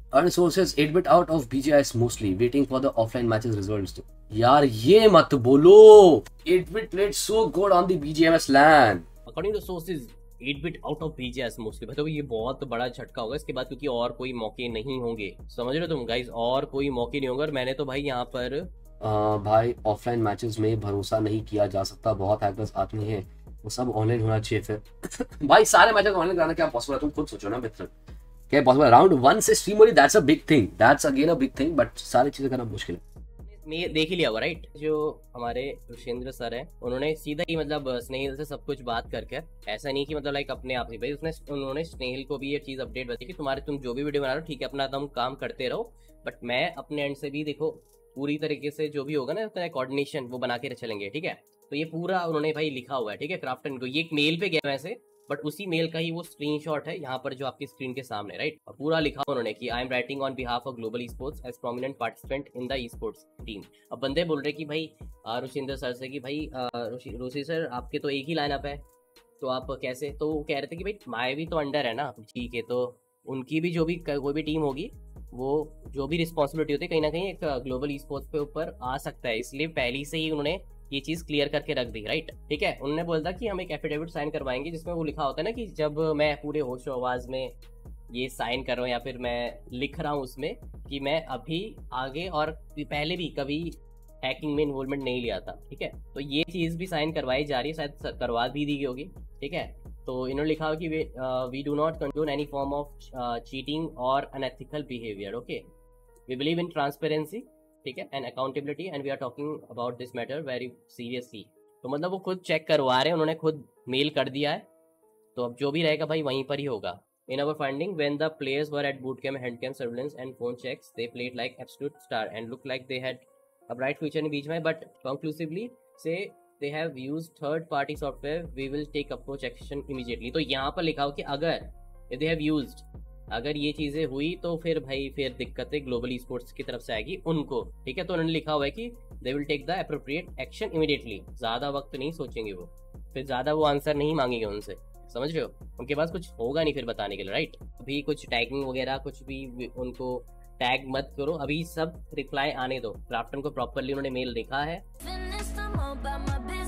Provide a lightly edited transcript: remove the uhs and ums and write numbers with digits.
Earn sources 8-bit out of BGIS mostly waiting for the offline matches results. यार ये मत बोलो, 8-bit played so good on the BGMS LAN। According to sources 8-bit out of BGIS mostly, मतलब ये बहुत बड़ा झटका होगा इसके बाद, क्योंकि और कोई मौके नहीं होंगे, समझ रहे हो तुम गाइस, और कोई मौके नहीं होंगे। और मैंने तो भाई यहाँ पर भाई ऑफलाइन मैचेस में भरोसा नहीं किया जा सकता, बहुत हैकर्स आते हैं, वो सब ऑनलाइन होना चाहिए फिर। भाई सारे मैचेस ऑनलाइन कराना क्या पॉसिबल है, तुम खुद सोचो ना मित्र, क्या पॉसिबल? राउंड 1 से स्ट्रीम हो रही, that's a big thing, that's again a big thing, but सारी चीजें करना मुश्किल है। में देख ही लिया होगा राइट। जो हमारे ऋषेंद्र सर हैं, उन्होंने सीधा ही मतलब स्नेहिल से सब कुछ बात करके, ऐसा नहीं कि मतलब लाइक अपने आप ही भाई, उन्होंने स्नेहिल को भी ये चीज अपडेट बताई कि तुम जो भी वीडियो बना रहे हो ठीक है, अपना तुम काम करते रहो, बट मैं अपने एंड से भी देखो पूरी तरीके से जो भी होगा ना कोऑर्डिनेशन वो बना के चलेंगे, ठीक है। तो ये पूरा उन्होंने भाई लिखा हुआ है, ठीक है, क्राफ्टन को। ये एक मेल पे गया वैसे, बट उसी मेल का ही वो स्क्रीनशॉट है यहाँ पर जो आपकी स्क्रीन के सामने, राइट। और पूरा लिखा उन्होंने कि I am writing on behalf of global esports as prominent participant in the esports team. अब बंदे बोल रहे कि भाई रुचिंदर सर से कि भाई रुचि सर आपके तो एक ही लाइनअप है, तो आप कैसे, तो वो कह रहे थे कि भाई माए भी तो अंडर है ना, ठीक है, तो उनकी भी जो भी कोई भी टीम होगी, वो जो भी रिस्पॉन्सिबिलिटी होती है कहीं ना कहीं एक ग्लोबल ई-स्पोर्ट्स पे ऊपर आ सकता है, इसलिए पहले से ही उन्होंने ये चीज क्लियर करके रख दी, राइट, ठीक है। उन्होंने बोला कि हम एक एफिडेविट साइन करवाएंगे जिसमें वो लिखा होता है ना कि जब मैं पूरे होशो आवाज में ये साइन कर रहा हूँ या फिर मैं लिख रहा हूँ उसमें कि मैं अभी आगे और पहले भी कभी हैकिंग में इन्वॉल्वमेंट नहीं लिया था, ठीक है। तो ये चीज भी साइन करवाई जा रही है, शायद करवा भी दी गई होगी, ठीक है। तो इन्होंने लिखा हो कि we do not condone any form of cheating और unethical behaviour, okay, we believe in transparency, ठीक है, and accountability, and we are talking about this matter very seriously. तो मतलब वो खुद चेक करवा रहे हैं, उन्होंने खुद मेल कर दिया है, तो अब जो भी रहेगा भाई वहीं पर ही होगा। In our finding, when the players were at bootcamp, handcam surveillance and phone checks, they played like absolute star and looked like they had a bright future in बीच में, but conclusively say they have used third party software, we will take approach action immediately। तो यहाँ पर लिखा हो कि अगर if they have used, अगर ये चीजें हुई तो फिर भाई फिर दिक्कतें ग्लोबल ई-स्पोर्ट्स की तरफ से आएगी उनको, ठीक है। तो उन्होंने लिखा हुआ है कि they will take the appropriate action immediately, ज्यादा वक्त नहीं सोचेंगे वो, फिर ज्यादा वो आंसर नहीं मांगेंगे उनसे, समझ रहे हो, उनके पास कुछ होगा नहीं फिर बताने के लिए, राइट। अभी कुछ टैगिंग वगैरह कुछ भी उनको टैग मत करो, अभी सब रिप्लाई आने दो। क्राफ्टन को प्रॉपरली उन्होंने मेल लिखा है।